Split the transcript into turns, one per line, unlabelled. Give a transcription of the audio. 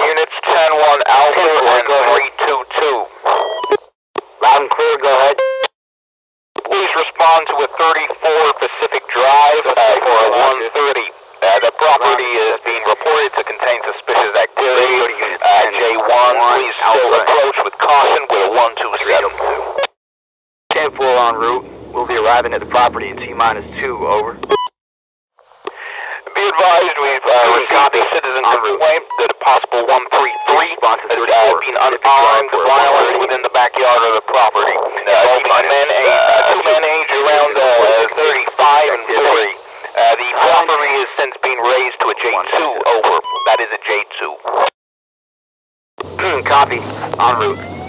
Units 10-1 Alpha and 322.
Loud and clear, go ahead.
Please respond to a 34 Pacific Drive for a 130. The property is being reported to contain suspicious activity. J1, please still approach with caution with a 127.
10-4 en route. We'll be arriving at the property in T-2, over.
Be advised, we've received a citizen complaint that a possible 133 has been unarmed violence within the backyard of the property. Two men aged around 35 and 40. The property has since been raised to a J2, over. That is a J2.
Copy. En route.